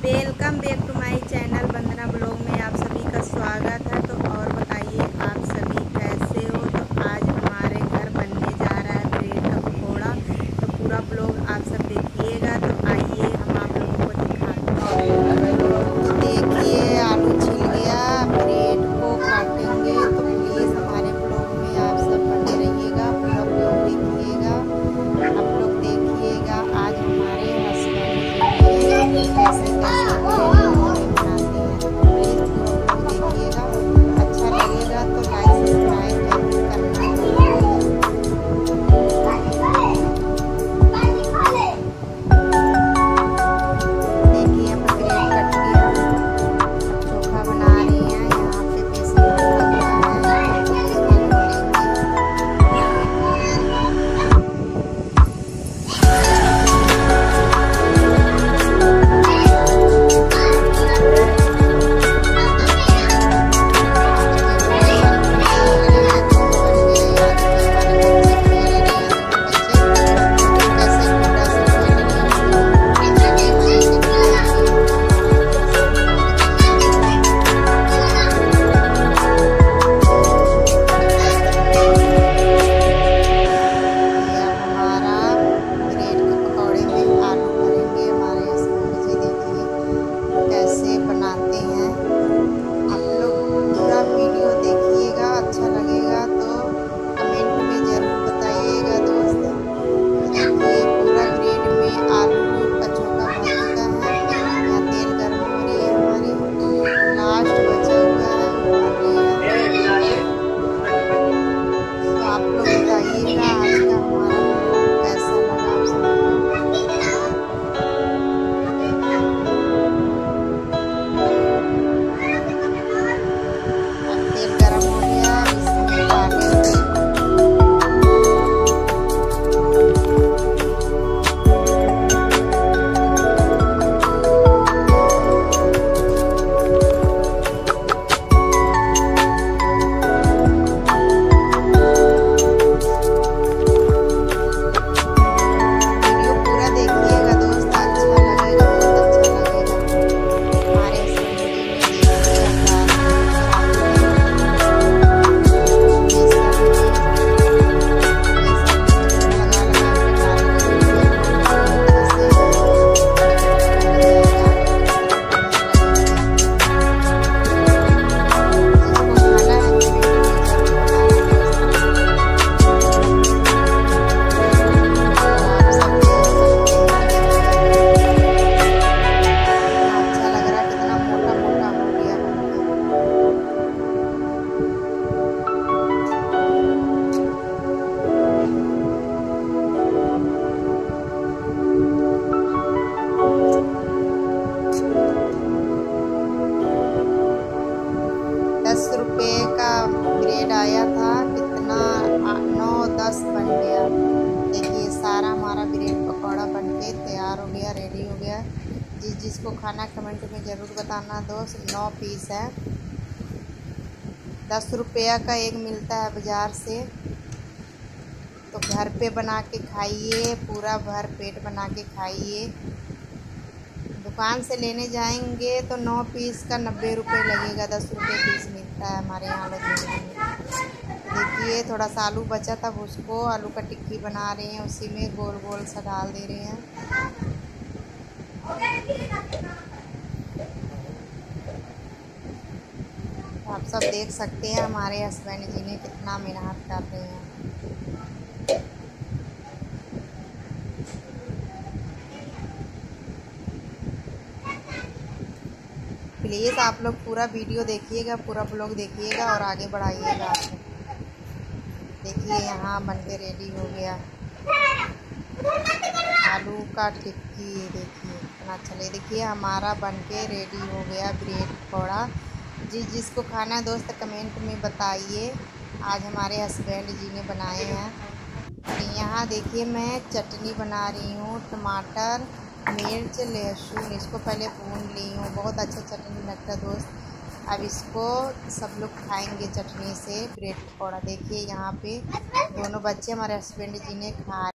Welcome back to my channel Vandana blog में आप सभी का स्वागत है। तो और बताइए आप सभी कैसे हो। तो आज हमारे घर बनने जा रहा है ब्रेड का पकौड़ा। तो पूरा ब्लॉग आप सब देखिएगा। तो आइए हम आप लोगों को दिखाते हैं। देखिए आलू छिल गया, ब्रेड को काटेंगे। तो प्लीज़ हमारे ब्लॉग में आप सब बने रहिएगा, पूरा ब्लॉग देखिएगा। आप लोग देखिएगा आज हमारे हस्बैंड कैसे कैसे बनाते हैं। तो प्लीज़ पूरा ब्लॉग देखिएगा, अच्छा लगेगा तो लाइक सब्सक्राइब जरूर करना। देखिए हम ब्रेड कट गया, चोखा बना रहे हैं। यहाँ पे बेसन रखा हुआ है, इसको खोलेंगे। ₹10 का ब्रेड आया था, कितना 9-10 बन गया। देखिए सारा हमारा ब्रेड पकौड़ा बनके तैयार हो गया, रेडी हो गया। जिसको खाना कमेंट में ज़रूर बताना दोस्त। 9 पीस है, ₹10 का एक मिलता है बाज़ार से। तो घर पे बना के खाइए, पूरा भर पेट बना के खाइए। दुकान से लेने जाएंगे तो 9 पीस का ₹90 लगेगा, ₹10 पीस मिलता है हमारे यहाँ लुधियाना में। देखिए थोड़ा सा आलू बचा था, उसको आलू का टिक्की बना रहे हैं, उसी में गोल गोल सा डाल दे रहे हैं। आप सब देख सकते हैं हमारे हस्बैंड जी ने कितना मेहनत कर रहे हैं। प्लीज़ आप लोग पूरा वीडियो देखिएगा, पूरा ब्लॉग देखिएगा और आगे बढ़ाइएगा। आप देखिए यहाँ बनके रेडी हो गया आलू का टिक्की। देखिए इतना अच्छा लगे। देखिए हमारा बनके रेडी हो गया ब्रेड पकौड़ा। जिसको खाना है दोस्त कमेंट में बताइए। आज हमारे हस्बैंड जी ने बनाए हैं। यहाँ देखिए मैं चटनी बना रही हूँ, टमाटर मिर्च लहसुन, इसको पहले भून ली हूँ। बहुत अच्छा चटनी लगता है दोस्त। अब इसको सब लोग खाएंगे चटनी से ब्रेड पकौड़ा। देखिए यहाँ पे दोनों बच्चे हमारे हस्बैंड जी ने खा